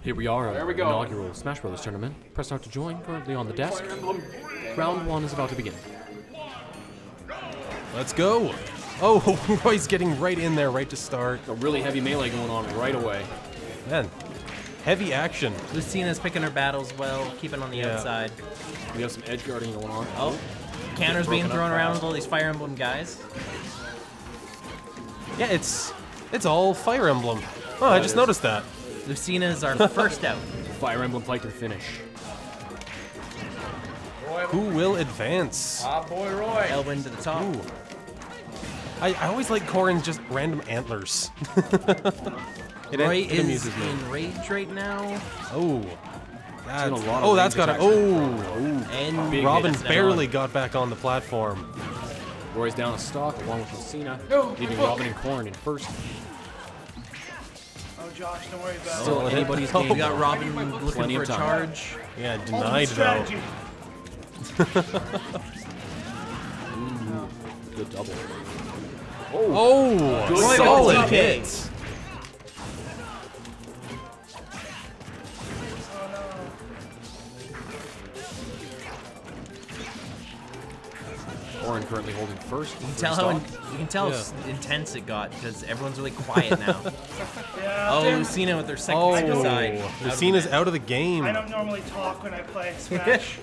Here we are at the inaugural Smash Bros. Tournament. Press start to join, currently on the desk. Round 1 is about to begin. Let's go. Oh, Roy's getting right in there, right to start. A really heavy melee going on right away. Man, heavy action. Lucina's picking her battles well, keeping on the outside. We have some edge guarding going on. Oh, counters being thrown around with all these Fire Emblem guys. Yeah, it's all Fire Emblem. Oh, I just noticed that. Lucina's our first out. Fire Emblem fight to the finish. Who will advance? Ah, boy, Roy. Elwin to the top. Ooh. I always like Corrin's just random antlers. Roy it is amuses me. in rage right now. Oh. That's got it. Oh. And Big Robin hits barely got back on the platform. Roy's down a stock along with Lucina, leaving Robin and Corrin in first. Oh, Josh, don't worry about Still it. anybody's We game. got Robin looking Plenty for a of time. charge. Yeah, Ultimate denied though. strategy. Good double. Oh, Roy solid with the hit. TK. Corrin currently holding first. You can tell how intense it got because everyone's really quiet now. Yeah, Oh, damn. Lucina with her second Oh, side. Lucina's out of the game. I don't normally talk when I play Smash.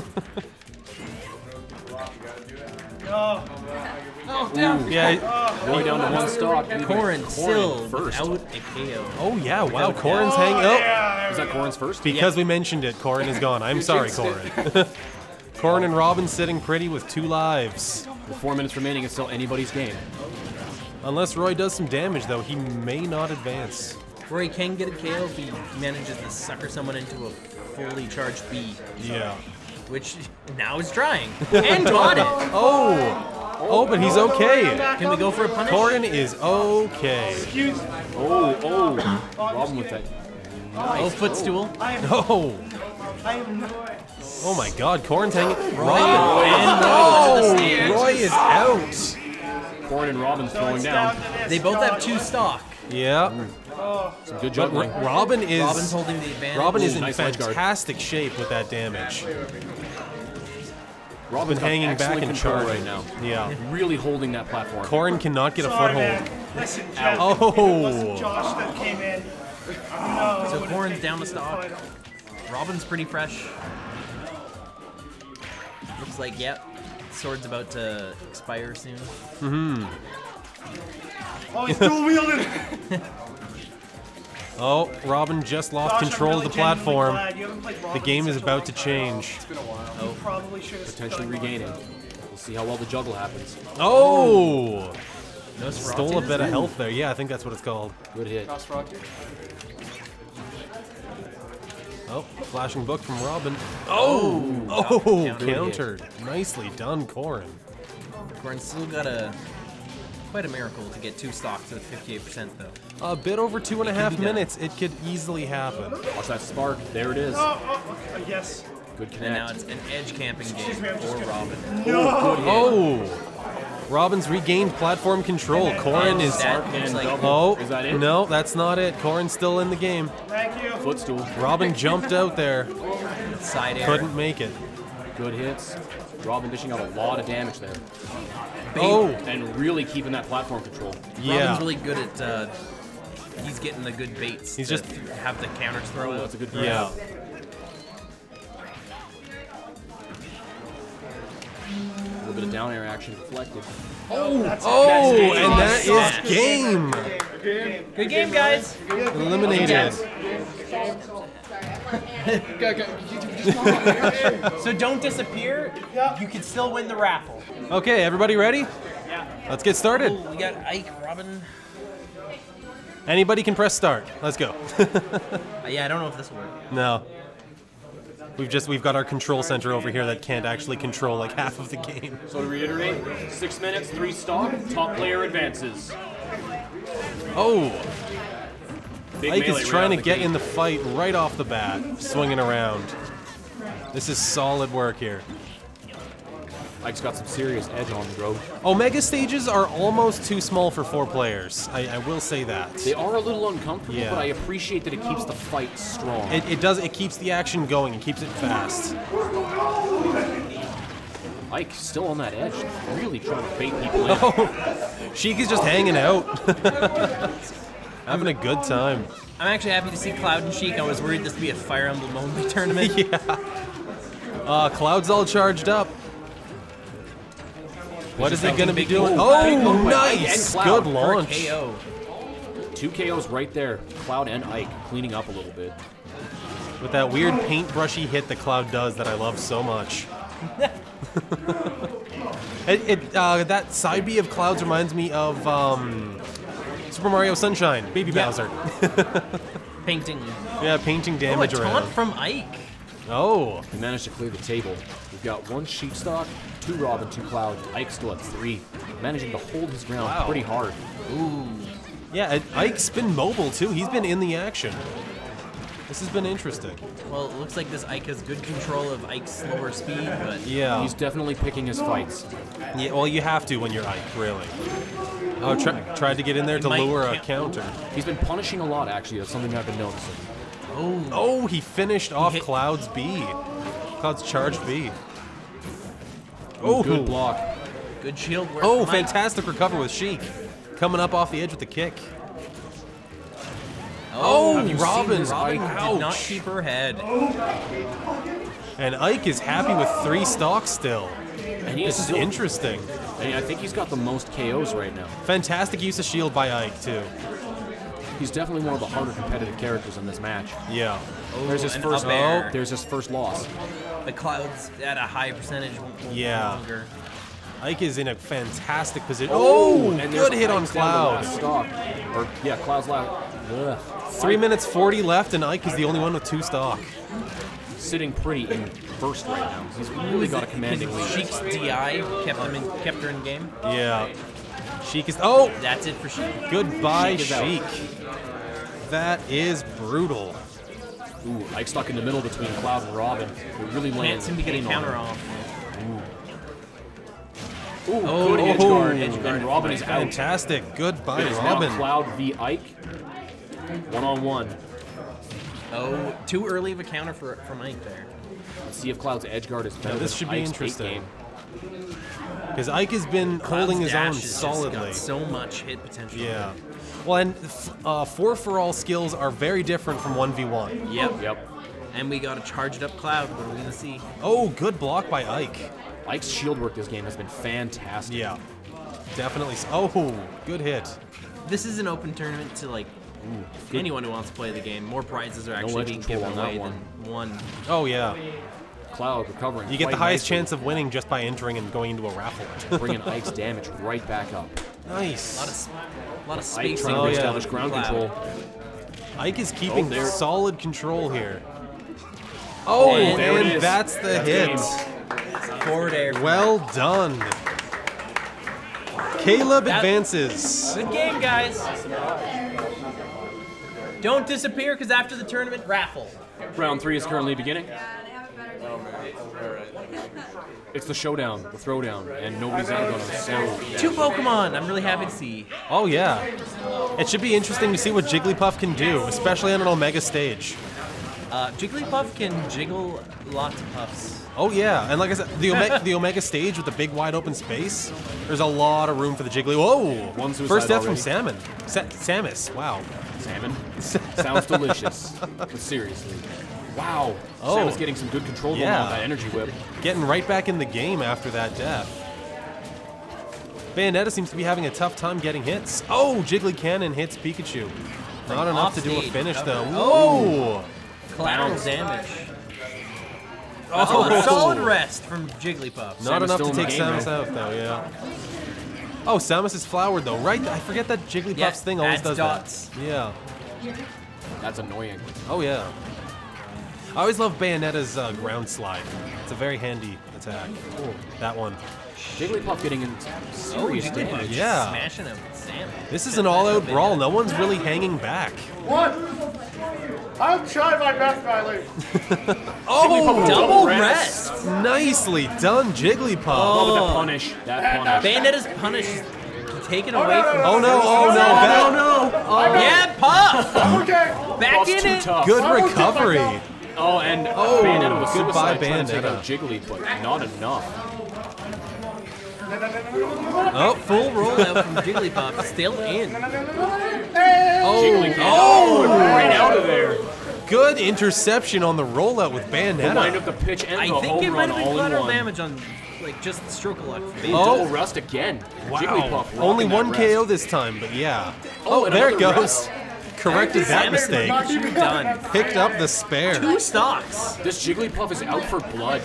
No. Oh, Yeah. Roy down to one stock. leaving Corrin still first. without a KO. Oh yeah. Wow. Corrin's hanging. Oh, Oh, yeah, Is that Corrin's first? because we mentioned it, Corrin is gone. I'm sorry, Corrin. Corrin and Robin sitting pretty with 2 lives. With 4 minutes remaining, it's still anybody's game. Unless Roy does some damage, though, he may not advance. Roy can get a KO if he manages to sucker someone into a fully charged B, Yeah. which now is trying. And got it! Oh, but he's okay. Can we go for a punish? Corrin is okay. Excuse me. Robin with that. Oh, footstool. Oh, I am not. oh my God, Corrin's hanging. And Oh, Roy to the stage. Roy is out. Corrin and Robin So throwing it's down. down to this. They both have 2 stock. Yeah, Some good but juggling. Robin Robin's is holding the advantage. Robin is in nice edge guard. fantastic shape with that damage. Robin's got hanging back excellent and control charging. right now. Yeah, Really holding that platform. Corrin cannot get a Sorry, foothold. man. Listen, Jeff, Oh. if it wasn't Josh that came in, no. So Corrin's down the stock. Robin's pretty fresh. Looks like, yep, sword's about to expire soon. Oh, he's dual wielding. Oh, Robin just lost Josh, control I'm of the really genuinely platform. glad you haven't played The Robin game in is such a about long to time. change. You probably should have Potentially regaining. We'll see how well the juggle happens. Oh, No stole a bit of health there. Yeah, I think that's what it's called. Good hit. Oh, flashing book from Robin. Oh, Counter. countered. Nicely done, Corrin. Corrin's still got quite a miracle to get 2 stocks at 58% though. A bit over 2.5 be done. minutes. It could easily happen. Watch that spark. There it is. Yes. Good And now connect. it's an edge camping game me, I'm just for gonna- Robin. Oh, Robin's regained platform control. Corrin is. That looks And like double. Oh, Is that it? no, that's not it. Corrin's still in the game. Thank you. Footstool. Robin jumped out there. side air. Couldn't make it. Good hits. Robin dishing out a lot of damage there. Oh, And really keeping that platform control. yeah. Robin's really good at, he's getting the good baits. He's to just- have the counters throw out. That's a good grab. Yeah. A little bit of down air action deflected. Oh, game. and that is game. Good game, guys. Eliminated. So don't disappear. You can still win the raffle. Okay, everybody ready? Yeah. Let's get started. We got Ike, Robin. Anybody can press start. Let's go. Yeah, I don't know if this will work. No. We've got our control center over here that can't actually control like half of the game. So to reiterate, 6 minutes, 3 stock, top player advances. Oh, Big Ike melee is right trying out to the get gate. in the fight right off the bat, swinging around. This is solid work here. Ike's got some serious edge on the road. Omega stages are almost too small for 4 players. I will say that. They are a little uncomfortable, Yeah. but I appreciate that it keeps the fight strong. It does. It keeps the action going. It keeps it fast. Ike still on that edge, really trying to bait people in. Oh, Sheik is just hanging out, having a good time. I'm actually happy to see Cloud and Sheik. I was worried this would be a Fire Emblem only tournament. Yeah. Cloud's all charged up. What is he just gonna be making doing? big Oh, move by Ike nice! and Cloud Good for a launch. KO. 2 KOs right there. Cloud and Ike cleaning up a little bit. With that weird paintbrushy hit that Cloud does that I love so much. That side B of Cloud's reminds me of Super Mario Sunshine, Baby Bowser. Painting. Yeah, painting damage a taunt around. from Ike. Oh, They managed to clear the table. We've got 1 Sheep stock, 2 Robin, 2 Cloud. Ike still at 3, managing to hold his ground Wow. pretty hard. Ooh. yeah. Ike's been mobile too. He's been in the action. This has been interesting. Well, it looks like this Ike has good control of Ike's slower speed, but Yeah. He's definitely picking his fights. Yeah, well, you have to when you're Ike, really. Oh, tried to get in there to might lure a count. counter. He's been punishing a lot, actually. That's something I've been noticing. Oh, he finished off hit- Cloud's B. Cloud's charged B. Oh, Good block. good shield work. Oh, from Ike. fantastic recover with Sheik. Coming up off the edge with the kick. Oh, Have you Robin. seen Robin Ike, did not ouch. keep her head. And Ike is happy with 3 stocks still. And he is This is still, interesting. and I think he's got the most KOs right now. Fantastic use of shield by Ike, too. He's definitely one of the harder competitive characters in this match. Yeah. There's his and first. up air. There's his first loss. The Cloud's at a high percentage. Yeah. Longer. Ike is in a fantastic position. Oh, and good there's hit on Ike's down to Cloud. last stock. Or, yeah, Cloud's last. Ugh. 3 minutes 40 left, and Ike is the only one with 2 stock. Sitting pretty in first right now. He's really got a commanding lead. Sheik's DI kept her in game. Yeah. Sheik is. Oh, That's it for Sheik. goodbye, Sheik is out. Sheik. That is brutal. Ooh, Ike stuck in the middle between Cloud and Robin. It really Can't landed seem to get a pain on counter him. off. Ooh, Oh, good edge oh, guard. edge guard. And Robin is out. Fantastic. Goodbye, It is Robin. now Cloud v Ike. 1-on-1. Oh, too early of a counter from Ike there. Let's see if Cloud's edge guard is better. this than should be Ike's bait interesting. game. Because Ike has been holding his own Cloud's dash has just solidly. got so much hit potential. Yeah. Well, and 4-for-all skills are very different from 1v1. Yep. Yep. And we got a charged up Cloud. What are we gonna see? Oh, good block by Ike. Ike's shield work this game has been fantastic. Yeah. Definitely. Oh, good hit. This is an open tournament to like anyone who wants to play the game. More prizes are actually edge being control given on that away one. than one. Oh, yeah. Cloud recovering. You get the quite highest nicely, chance of winning just by entering and going into a raffle. bringing Ike's damage right back up. Nice. A lot of Ike spacing. trying to yeah. establish ground Cloud. control. Ike is keeping there. solid control here. Oh, And there it and is. that's the That's hit. game. Forward air. Well done. Caleb That- advances. Good game, guys. Don't disappear, because after the tournament, raffle. Round 3 is currently beginning. It's the showdown, the throwdown, and nobody's ever gonna so. 2 Pokemon. I'm really happy to see. Oh, yeah. It should be interesting to see what Jigglypuff can do, especially on an Omega stage. Jigglypuff can jiggle lots of puffs. Oh, yeah. And like I said, the Omega stage with the big wide open space, there's a lot of room for the Jiggly. Whoa! One suicide First death from already. Salmon. Samus. Wow. Salmon. Sounds delicious. But seriously. Wow. Oh. Samus getting some good control going Yeah. on that energy whip. Getting right back in the game after that death. Bayonetta seems to be having a tough time getting hits. Oh, Jiggly Cannon hits Pikachu. Not enough to do a offstage finish, though. cover. Whoa! Collateral Bounce. damage. Oh, A solid rest from Jigglypuff. Not Samus enough still to in the take game, Samus though. out, though, yeah. Oh, Samus is flowered, though, right? I forget that Jigglypuff's Yeah, thing always adds does dots. that. Yeah. That's annoying. Oh, yeah. I always love Bayonetta's ground slide. It's a very handy attack. That one. Jigglypuff getting into serious Jigglypuff damage. just Yeah. smashing him. Sam. This is an all-out brawl. No one's really hanging back. I'll try my best, Riley. Oh, Double rest. nicely done, Jigglypuff. Oh, with the punish. That punish. Bayonetta's punish is taken away from. Oh no! Oh no! Yeah, Puff. Okay. Back Puff's in too it. tough. Good recovery. Oh, and Bayonetta was goodbye, suicide trying to take out Bayonetta. Jiggly, but not enough. Oh, Full rollout from Jigglypuff. Still in. Jiggly can't. Right out of there. good interception on the rollout with The wind Bayonetta. up the pitch and I the think it home might run have been all in collateral one. damage on, like, just stroke of luck. They Oh. double rust again. Wow. Jigglypuff Only rocking one that KO rest. this time, but yeah. Oh, Oh, and there it another goes. Corrected that mistake. Done. Picked up the spare. 2 stocks. This Jigglypuff is out for blood.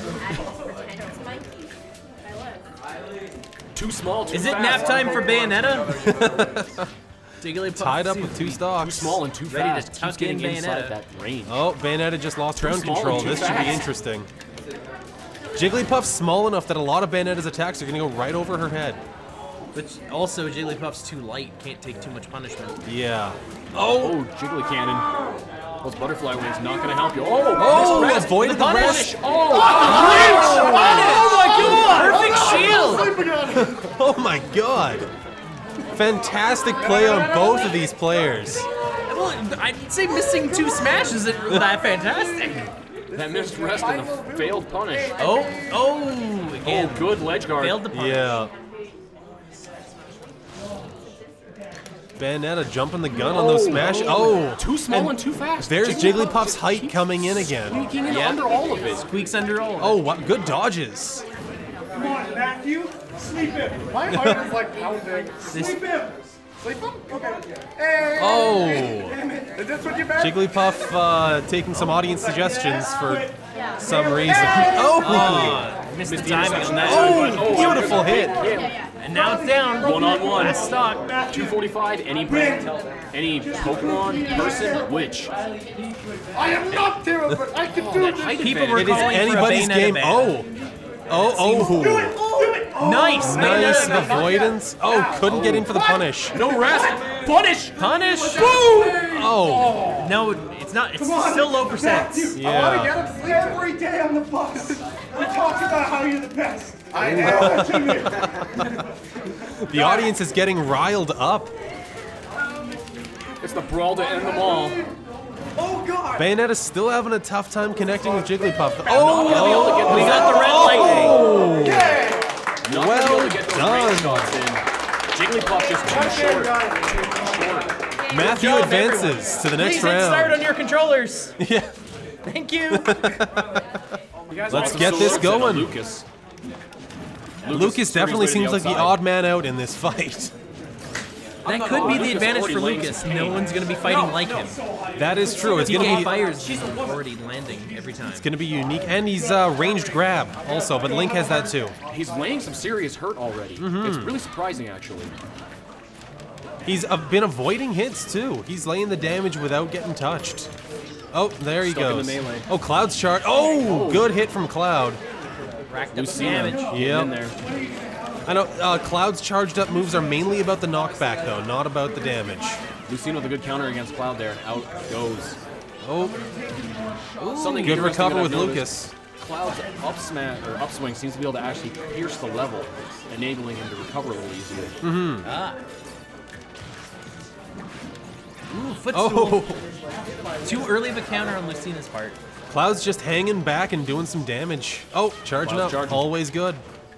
Too small, too Is it fast. nap time for Bayonetta? Jigglypuff Tied up with 2 Too stocks. small and too Ready to fast. Keeps tuck getting in inside Bayonetta. that range. Oh, Bayonetta just lost ground small and control. too This should be fast. interesting. Jigglypuff's small enough that a lot of Bayonetta's attacks are going to go right over her head. But also, Jigglypuff's too light. Can't take too much punishment. Yeah. Oh, Jiggly Cannon. Those butterfly wings not going to help you. Oh, Oh, missed rest. avoided the Punish. rest. Oh, Perfect shield! Oh my god. Fantastic play on both of these players. Well, I'd say missing 2 smashes isn't that fantastic. that missed rest and the failed punish. Oh, Oh, again. good ledge guard. Failed the punish. Yeah. Bayonetta jumping the gun on those smash. Oh, Too small and too fast. there's Jigglypuff's just height keeps coming in again. Sneaking in Yeah. under all of it. Squeaks under all. Oh, what good dodges. Come on, Matthew. Sleep him. My heart is like pounding. Sleep him. Sleep him? Okay. Hey. Oh, Is this what you meant? Jigglypuff taking some audience suggestions for some reason. Oh, Missed the timing on that. oh, beautiful hit. And now it's down. One-on-one. Last stock. 245. Any Pokemon person, which I am not terrible, but I can do this. People were It is calling anybody's for a game. Bayonetta Oh, oh, Do it. oh. Do it. Nice. Nice Bayonetta. avoidance. Oh, couldn't get in for the punish. no rest. Punish. Punish. Oh, No, it's not. It's still low percents. Matthew, I want to yeah. get him sleep every day on the bus. We talk about how you're the best. I am. Jimmy. The audience is getting riled up. It's the brawl to end them all. Oh, God. Bayonetta's still having a tough time connecting with Jigglypuff. Not gonna be able to get We those- got the red lightning. Not Well gonna be able to get those done. range shots in. Jigglypuff just too short. Short. Matthew Good job, advances to the next Please hit start round. on your controllers. Yeah. Thank you. Let's Also get this swords and going. Lucas. Lucas definitely seems like the odd man out in this fight. That could be the Lucas advantage already for lays Lucas. pain. No one's going to be fighting like him. That is true. It's gonna DK be fires already landing every time. gonna be unique, and he's ranged grab also. But Link has that too. He's laying some serious hurt already. It's really surprising, actually. He's been avoiding hits too. He's laying the damage without getting touched. Oh, there he Stuck in the goes. melee. Oh, Cloud's charge. Oh, good hit from Cloud. Racked up Lucina, damage. getting Yep. in there. I know Cloud's charged up moves are mainly about the knockback though, not about the damage. Lucina with a good counter against Cloud there. Out goes. Oh, Something good interesting recover that with I've noticed, Lucas. Cloud's upswing seems to be able to actually pierce the level, enabling him to recover a little easier. Ah. Ooh, footstool. Oh, Too early of a counter on Lucina's part. Cloud's just hanging back and doing some damage. Oh, charging Cloud's up, charging. always good.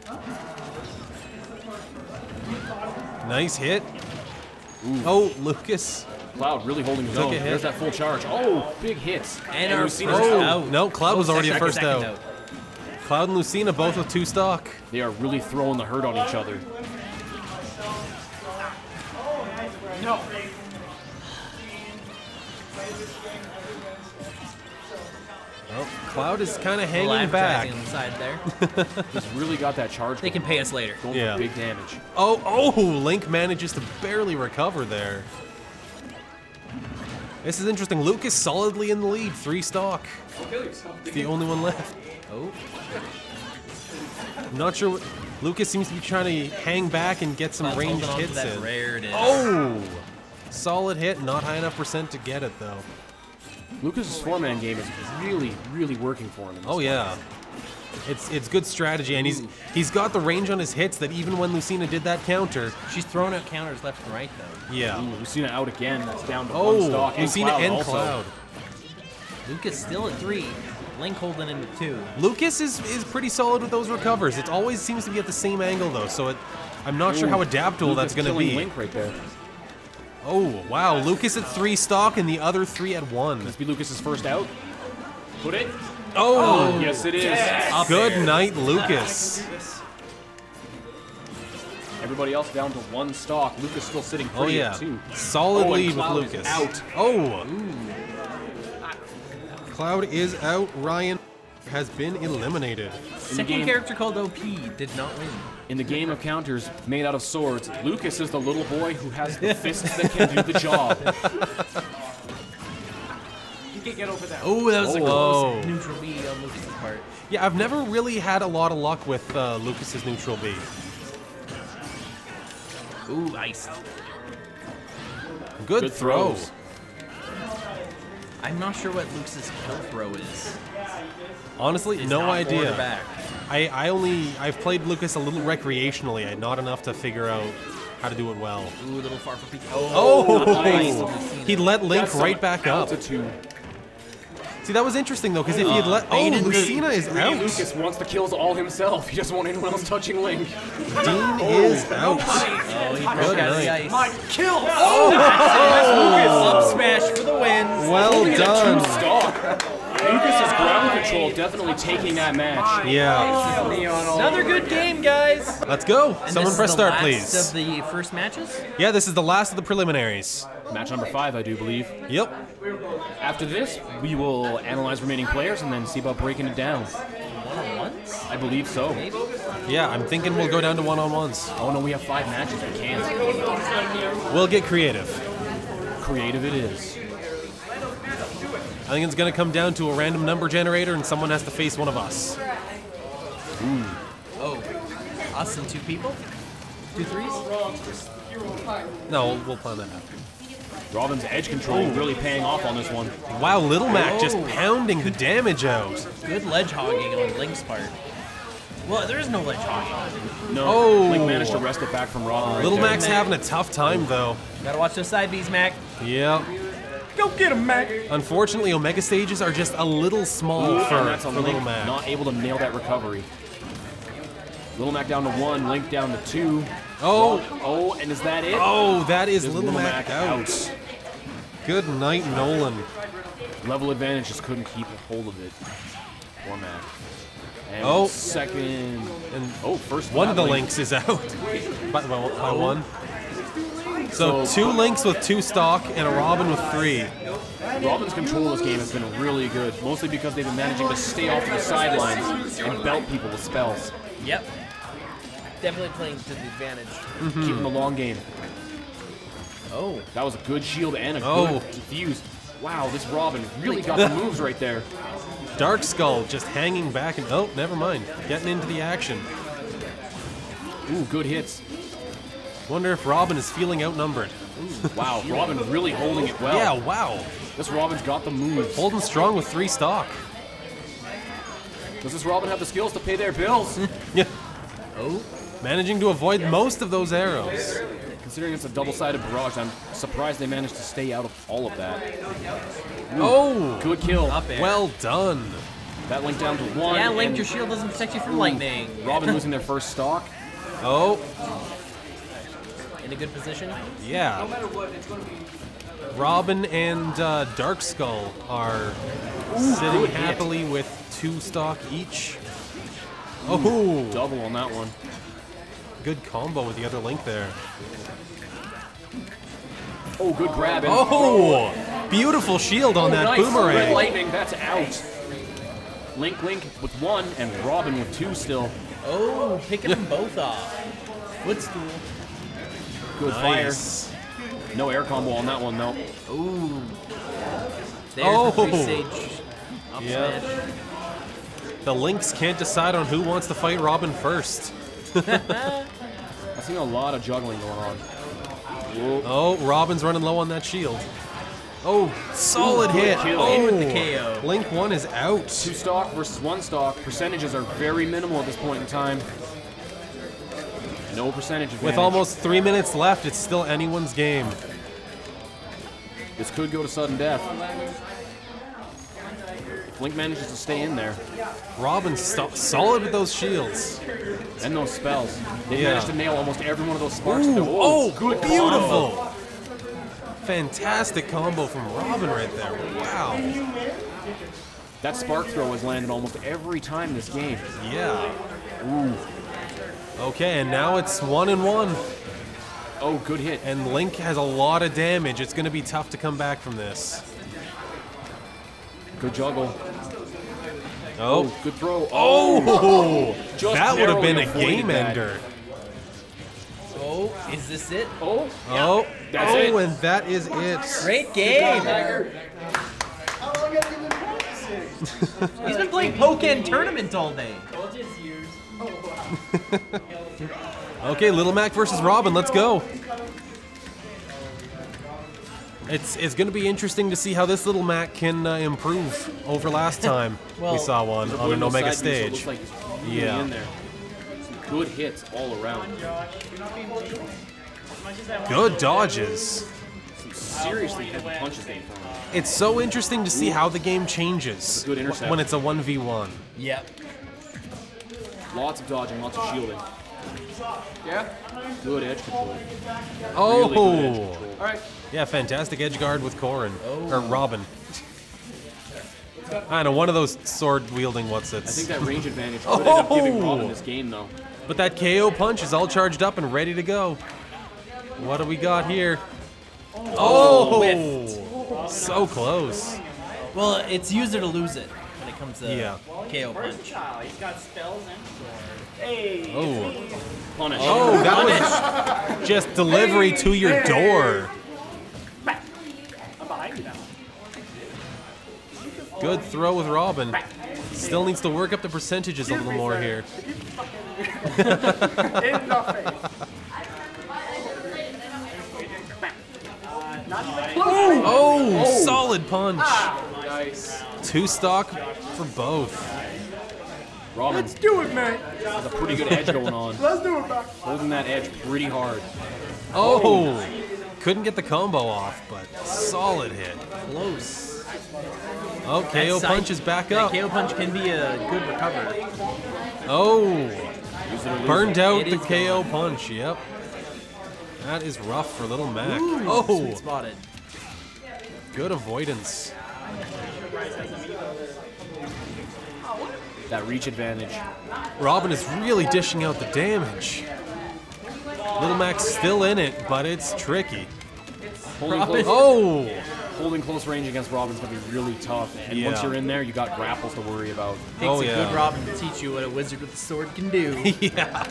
Nice hit. Oh, Lucas. Cloud really holding his Took own. a hit. There's that full charge. Oh, big hits. And our Lucina's first out. out. No, Cloud was already the Second first out. out. Cloud and Lucina both with 2 stock. They are really throwing the hurt on each other. No. Oh, Cloud is kind of hanging Live back. on the side there. He's really got that charge. They can going. pay us later. Going Yeah. for big damage. Oh, Link manages to barely recover there. This is interesting. Lucas solidly in the lead, 3 stock. The only one left. Oh. I'm not sure what... Lucas seems to be trying to hang back and get some Holding ranged on to hits that in. rare it is. Oh! Solid hit, not high enough percent to get it though. Lucas's four-man game is really, really working for him. Oh yeah, it's good strategy, and he's got the range on his hits that even when Lucina did that counter, She's throwing out counters left and right, though. yeah. Ooh, Lucina out again. That's down to one Oh, stock. Lucina Cloud and also. Cloud. Lucas still at 3. Link holding him at 2. Lucas is pretty solid with those recovers. It always seems to be at the same angle though, so I'm not sure how adaptable Lucas that's going to killing be. Link right there. Oh wow, Lucas at 3 stock and the other 3 at 1. This be Lucas's first out. Put it. Oh, Yes, it is. Up good there. night, Lucas. Everybody else down to one stock. Lucas still sitting Oh pretty yeah, at 2. solid Oh, and lead with Cloud is Lucas. out. Oh, Cloud is out. Ryan has been eliminated. Second game- character called OP did not win. In the game of counters made out of swords, Lucas is the little boy who has the fists that can do the job. You can't get over that. Oh, that was a Oh. close neutral B on Lucas's part. Yeah, I've never really had a lot of luck with Lucas's neutral B. Ooh, iced. Good, Good throw. throws. I'm not sure what Lucas's kill throw is. Honestly, It's no not forward or idea. back. I've played Lucas a little recreationally, not enough to figure out how to do it well. Ooh, a little far for Pikachu. Oh, nice. he let Link That's right some back up. altitude. See, that was interesting though, because if he had let, oh, Lucina is out. Lucas wants the kills all himself. He doesn't want anyone else touching Link. Dean is out. Oh, he broke Good out of the night. ice. Kill! Up smash for the win. Well done. Stock. Lucas's ground control definitely taking that match. Yeah, Another good game, guys. let's go. And Someone this press is the start, last please. of the first matches. Yeah, this is the last of the preliminaries. Match number 5, I do believe. Yep. After this, we will analyze remaining players and then see about breaking it down. One-on-ones? I believe so. Maybe? Yeah, I'm thinking we'll go down to one-on-ones. Oh no, we have 5 matches. We can't. We'll get creative. Creative it is. I think it's going to come down to a random number generator and someone has to face one of us. Oh, us and 2 people? 2 threes? No, we'll plan that out. Robin's edge control really paying off on this one. Wow, Little Mac just Oh. pounding the damage out. Good ledge hogging on Link's part. Well, there is no ledge hogging. No, Oh. Link managed to wrest it back from Robin right Little there. Mac's having a tough time, though. Gotta watch those side Bs, Mac. Yep. Go get him, Mac. Unfortunately, Omega stages are just a little small Ooh, for, and that's a for Little Link Mac. not able to nail that recovery. Little Mac down to 1, Link down to 2. Oh, Oh, and is that it? oh, that is There's Little Mac out. Good night, Nolan. Level advantage just couldn't keep a hold of it. Poor Mac. And Oh. second. And Oh, first one of the Link. links is out by one. So 2 links with 2 stock and a Robin with 3. Robin's control of this game has been really good, mostly because they've been managing to stay off to the sidelines and belt people with spells. Yep. Definitely playing to the advantage. Keeping the long game. Oh. That was a good shield and a Oh. good defuse. Wow, this Robin really got the moves right there. Dark Skull just hanging back and oh, never mind. Getting into the action. Ooh, good hits. Wonder if Robin is feeling outnumbered. Wow, Robin really holding it well. Yeah, wow. This Robin's got the moves. Holding strong with 3 stock. Does this Robin have the skills to pay their bills? Yeah. Oh. Managing to avoid most of those arrows. Considering it's a double-sided barrage, I'm surprised they managed to stay out of all of that. Oh, Good kill. Up air. well done. That Link down to 1. Yeah, Link, and your shield doesn't protect you from lightning. Robin losing their first stock. Oh, In a good position. yeah. Robin and Dark Skull are sitting good hit. happily with 2 stock each. Oh, Double on that one. good combo with the other link there. Oh, good grab. And Oh, beautiful shield on that nice. Red boomerang. lightning, that's out. Link with 1 and Robin with 2 still. Oh, picking them both off. Footstool. Good Nice. fire. No air combo on that one, though. Ooh. There's Oh. the 3 stage up Yeah. smash. The links can't decide on who wants to fight Robin first. I've seen a lot of juggling going on. Whoa. Oh, Robin's running low on that shield. Oh, solid hit. kill. Oh, In with the KO. Link 1 is out. 2 stock versus 1 stock. Percentages are very minimal at this point in time. No percentage advantage. With almost 3 minutes left, it's still anyone's game. This could go to sudden death. If Link manages to stay in there. Robin's solid with those shields. And those spells. They Yeah. managed to nail almost every one of those sparks. Ooh, oh, good beautiful. combo. Fantastic combo from Robin right there. Wow. That spark throw has landed almost every time this game. Yeah. Ooh. Okay, and now it's 1-1. Oh, good hit. And Link has a lot of damage. It's going to be tough to come back from this. Good juggle. Oh. Good throw. Oh! Just That would have been narrowly a avoided game that. ender. Oh, is this it? Oh. Oh, That's oh, it. and that is it. Great game. He's been playing Pokken Tournament all day. Okay, Little Mac versus Robin. Let's go. It's going to be interesting to see how this Little Mac can improve over last time we Well, saw one on an Omega stage. So it looks like he's really Yeah. in there. Some good hits all around. Good dodges. Some seriously heavy punches being thrown. It's so interesting to see how the game changes Good intercept. when it's a 1v1. Yep. Lots of dodging, lots of shielding. Yeah. Good edge control. Oh! Really good edge control. All right. Yeah, fantastic edge guard with Corrin. Or Robin. I know, one of those sword-wielding I think what's-its. that range advantage could end up giving Oh! Robin this game, though. But that KO punch is all charged up and ready to go. What do we got here? Oh! So close. Well, it's use it or lose it when it comes to Yeah. KO punch. He's got spells and sword. Hey. Oh. Punish. Oh, that was just delivery to your door. I'm behind you now. Good throw with Robin. Still needs to work up the percentages a little more here. In the face. Oh, solid punch. Nice. 2 stock for both. Robin Let's do it, man. has a pretty good edge going on. Let's do it, man. Holding that edge pretty hard. Oh, couldn't get the combo off, but solid hit. Close. Oh, KO That punch is back that up. KO punch can be a good recover. Oh, Use it or lose burned it. out It the is KO punch. Yep. That is rough for Little Mac. Sweet Oh, spotted. good avoidance. That reach advantage. Robin is really dishing out the damage. Little Mac's still in it, but it's tricky. Holding close, Oh, holding close range against Robin's gonna be really tough. And once Yeah. you're in there, you got grapples to worry about. Takes Oh, a yeah. good Robin to teach you what a wizard with a sword can do. yeah.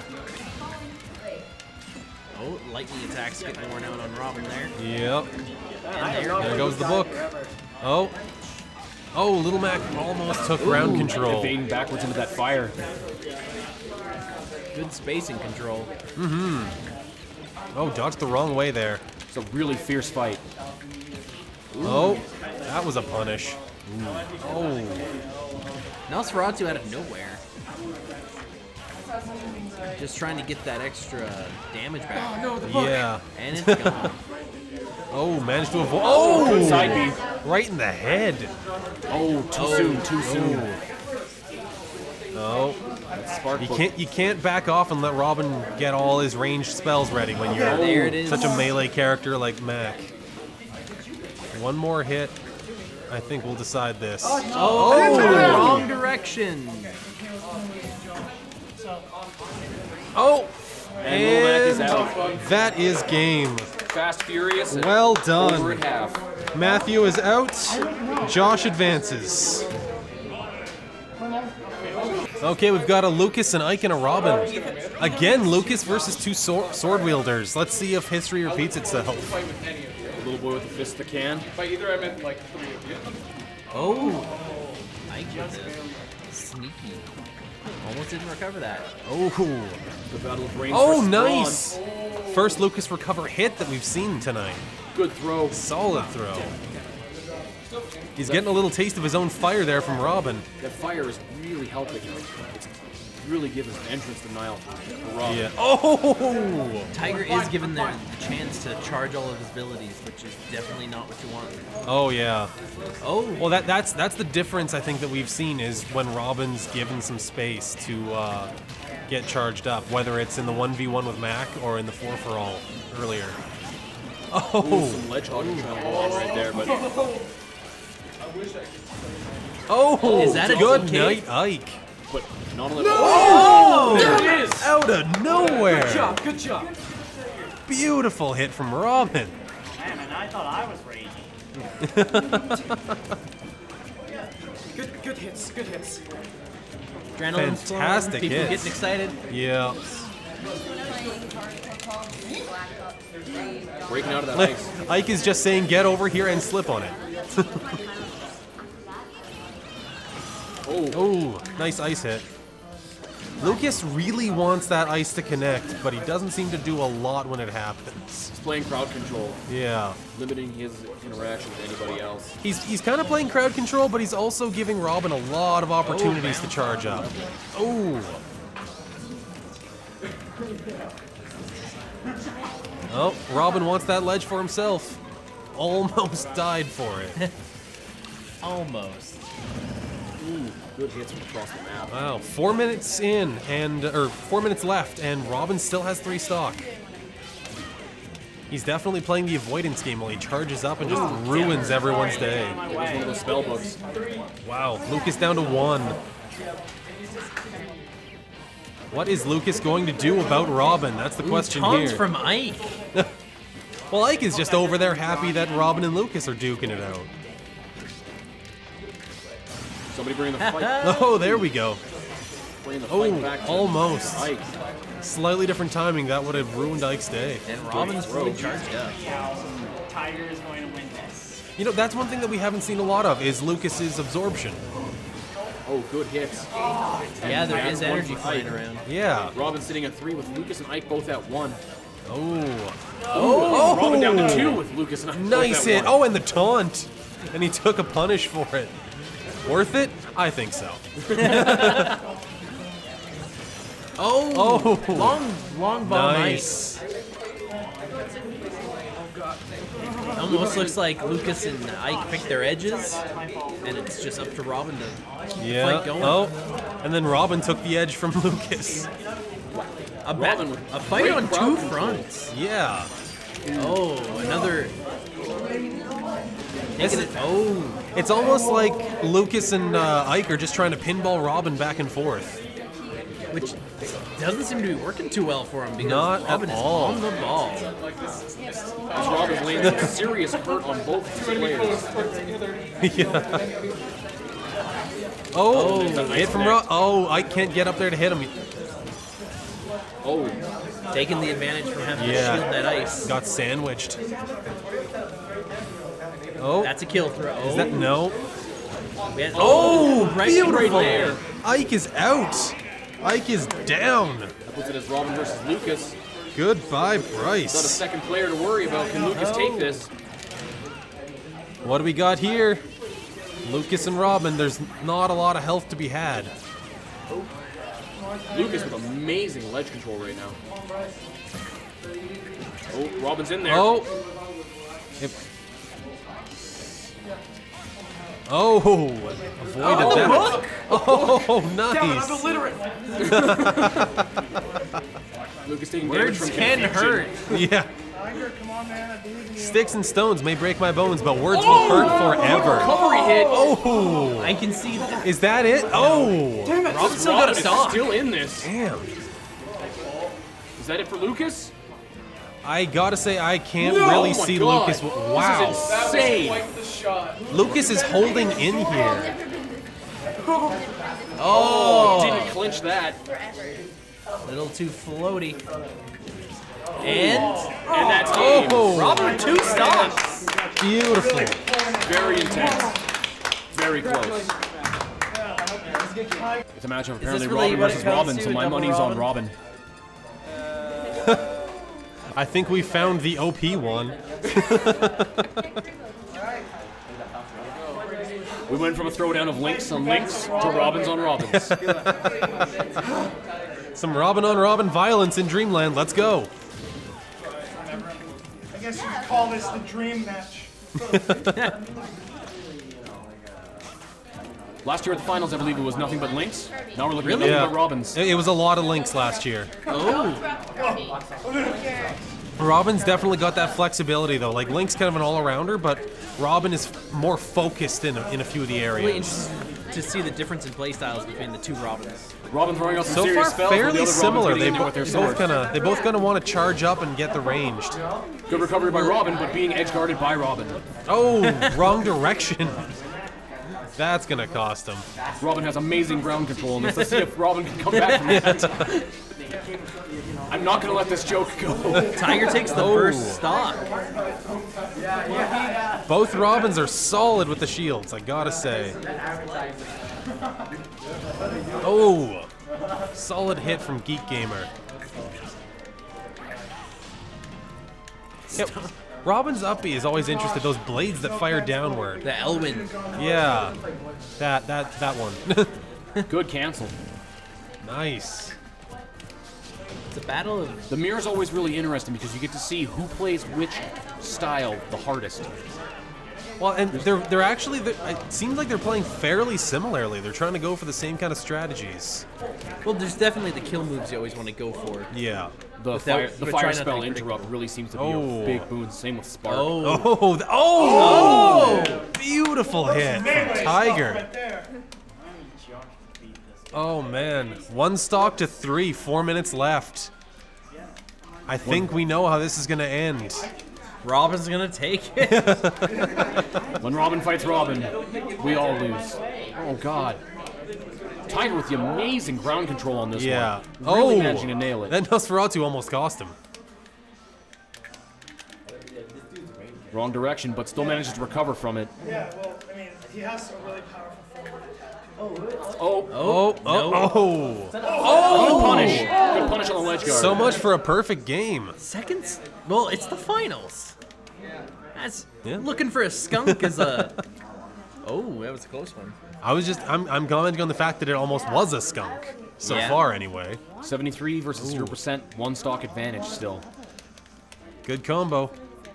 Oh, lightning attacks getting worn out on Robin there. Yep. And there There goes the book. Oh. Oh, Little Mac almost took ground control. Evading backwards into that fire. good spacing control. Oh, dodged the wrong way there. It's a really fierce fight. Oh, that was a punish. Oh, Nosferatu out of nowhere. Just trying to get that extra damage back. yeah. And it's gone. Oh, managed to avoid. Oh, Side B. right in the head. Oh, too soon, too soon. Oh, Spark book. you can't back off and let Robin get all his ranged spells ready when you're There it is. such a melee character like Mac. One more hit, I think we'll decide this. Oh, wrong direction. Oh, And Little Mac is and out. that is game. Fast, furious, and Well over done. at half. Matthew is out. Josh advances. Okay, we've got a Lucas, and Ike, and a Robin. Again, Lucas versus two sword wielders. Let's see if history repeats itself. Little boy with the fist that can. By either I meant like 3 of you. Oh, Ike with it. Sneaky. Almost didn't recover that. Oh, The battle of brains oh, versus nice. First Lucas recover hit that we've seen tonight. brawn. Good throw. Solid throw. He's getting a little taste of his own fire there from Robin. That fire is really helping him. It's really giving an entrance denial for Robin. Yeah. Oh! Tiger is given the chance to charge all of his abilities, which is definitely not what you want. Oh yeah. Oh. Well, that's the difference I think that we've seen is when Robin's given some space to get charged up, whether it's in the 1v1 with Mac or in the 4-for-all earlier. Oh. Ooh, some ledge hogging trying to go on right there, but Oh, Is that a good DK? night, Ike. but not only Oh! there it is! Out of nowhere. Good job, good job. Beautiful hit from Robin. Man, and I thought I was raging. Good hits, good hits. Adrenaline's flowing, Fantastic people hits. getting excited. Yeah. Breaking out of that ice. Ike is just saying, get over here and slip on it. Oh, nice ice hit. Lucas really wants that ice to connect, but he doesn't seem to do a lot when it happens. He's playing crowd control, Yeah. limiting his interaction with anybody else. He's kind of playing crowd control, but he's also giving Robin a lot of opportunities to charge up. Oh. Oh, Robin wants that ledge for himself. Almost died for it. Almost. Ooh, good hits from across the map. Wow, 4 minutes in, or 4 minutes left, and Robin still has 3 stock. He's definitely playing the avoidance game while he charges up and just ruins everyone's day. It was one of those spell books. Wow, Lucas down to 1. What is Lucas going to do about Robin? That's the question Tons here. from Ike. Well, Ike is just over there happy that Robin and Lucas are duking it out. Somebody bring the fight. Oh, there we go. Bring the fight back to almost. Ike. Slightly different timing. That would have ruined Ike's day. And Robin's fully charged up. Tiger is going to win this. You know, that's one thing that we haven't seen a lot of is Lucas's absorption. Oh, good hits. Yeah, there That's is one energy for flying Ike. around. Yeah. Robin sitting at 3 with Lucas and Ike both at 1. Oh. Robin down to 2 with Lucas and Ike Nice both at hit. 1. Oh, and the taunt. And he took a punish for it. Worth it? I think so. Oh, long ball Nice. Almost looks like Lucas and Ike picked their edges, and it's just up to Robin to Yeah. fight going. Oh, and then Robin took the edge from Lucas. Robin with a fight great on crowd 2 control. fronts. Yeah. Oh, another. Taking it. Oh, It's almost like Lucas and Ike are just trying to pinball Robin back and forth. which doesn't seem to be working too well for him because Not at Robin is all. on the ball. As Robin's laying some serious hurt on both his players. Yeah. Oh, hit from Rob. Oh, Ike can't get up there to hit him. Oh, Taking the advantage from having to Yeah. shield that ice. Got sandwiched. Oh, That's a kill throw. is that no? Oh, right, Beautiful. right there. Ike is out. Ike is down. that puts it as Robin versus Lucas. Goodbye, Not a Bryce. second player to worry about. Can Lucas take this? What do we got here? Lucas and Robin. There's not a lot of health to be had. Lucas with amazing ledge control right now. Oh, Robin's in there. Oh. Oh, avoided that. Oh, nice. Lucas taking damage Words from can confusion. hurt. Yeah. Tiger, come on, man. I believe in you. Sticks and stones may break my bones, but words will hurt forever. Recovery hit. Oh, I can see that. is that it? Oh, Robin's still got Robin a is stock. still in this. damn. Is that it for Lucas? I gotta say, I can't No! really Oh my see God. Lucas. This Wow. is insane. Quite the shot. Lucas is holding in here. Oh, didn't clinch that. A little too floaty. And And that's game. Oh, Robin with 2 stocks. beautiful. Very intense. Very close. It's a matchup apparently really Robin what it versus comes Robin, to, so my double money's on Robin. I think we found the OP one. We went from a throwdown of Lynx on Lynx to Robins on Robins. Some Robin on Robin violence in Dreamland. Let's go. I guess you could call this the dream match. Last year at the finals, I believe it was nothing but Lynx. Now we're looking at nothing Yeah. but Robins. It was a lot of Lynx last year. Oh, Robin's definitely got that flexibility though. Like Link's kind of an all-arounder, but Robin is more focused in a few of the really areas. interesting to see the difference in playstyles between the two Robins. Robin throwing out some So serious far, spells. while the fairly other Robins similar. getting They in there with their they both kind of want to charge up and get the ranged. Good recovery by Robin, but being edge guarded by Robin. Oh, wrong direction. That's gonna cost him. Robin has amazing ground control in this. Let's see if Robin can come back from that. I'm not gonna let this joke go. Tiger takes the first stock. Both Robins are solid with the shields, I gotta say. Oh, solid hit from Geek Gamer. Yep. Robin's uppy is always interested. Those blades that fire downward. The Elwyn. Yeah, that one. Good cancel. Nice. It's a battle of... The mirror's always really interesting because you get to see who plays which style the hardest. Well, and they're actually, it seems like they're playing fairly similarly. They're trying to go for the same kind of strategies. Well, there's definitely the kill moves you always want to go for. Yeah. The Without- fire but fire try not to spell be interrupt really seems to be Oh. a big boon. Same with Spark. Oh, beautiful hit from Tiger. Right there. Oh man, 1 stock to 3, 4 minutes left. I think we know how this is gonna end. Robin's gonna take it. When Robin fights Robin, we all lose. Oh God. Tiger with the amazing ground control on this Yeah. one. Really Oh, managing to nail it. that Nosferatu almost cost him. Wrong direction, but still manages to recover from it. Yeah, well, I mean, he has a really powerful forward attack. Oh, Oh. good punish. Good punish on the ledge guard. So much for a perfect game. Seconds? Well, it's the finals. That's Yeah. looking for a skunk as a... Oh, that was a close one. I'm commenting on the fact that it almost was a skunk. So Yeah. far, anyway. 73 versus 0%, 1 stock advantage still. Good combo.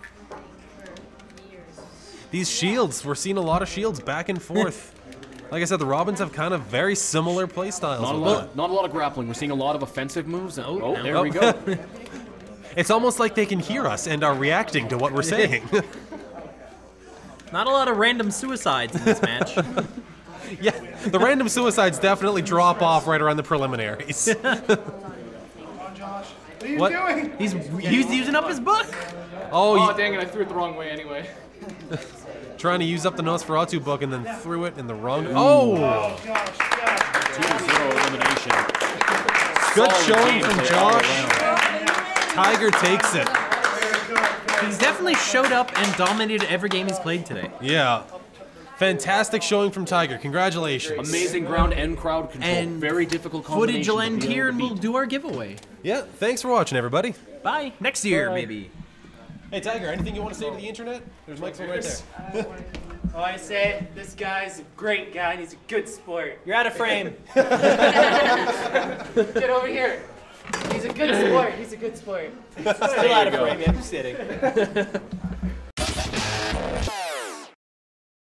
These shields, we're seeing a lot of shields back and forth. Like I said, the Robins have kind of very similar play styles. Not a lot of grappling. We're seeing a lot of offensive moves. And, Oh, there no. we go. It's almost like they can hear us and are reacting to what we're saying. Not a lot of random suicides in this match. Yeah, the random suicides definitely drop off right around the preliminaries. Come on, Josh. What are you What? doing? He's using up his book. Oh, Dang it, I threw it the wrong way anyway. trying to use up the Nosferatu book and then threw it in the wrong... Oh! Oh, gosh, yeah. 2-0 elimination. Good Solid showing game from play Josh. all around. Tiger takes it. He's definitely showed up and dominated every game he's played today. Yeah. Fantastic showing from Tiger. Congratulations. Amazing ground and crowd control. And Very difficult combination. Footage will to end be able here to and we'll beat. do our giveaway. Yeah, thanks for watching, everybody. Bye. Next year, maybe. Hey, Tiger, anything you want to say to the internet? There's a microphone right there. Oh, I say, this guy's a great guy and he's a good sport. You're out of frame. Get over here. He's a good sport. He's a good sport. Still out of frame. I'm just kidding.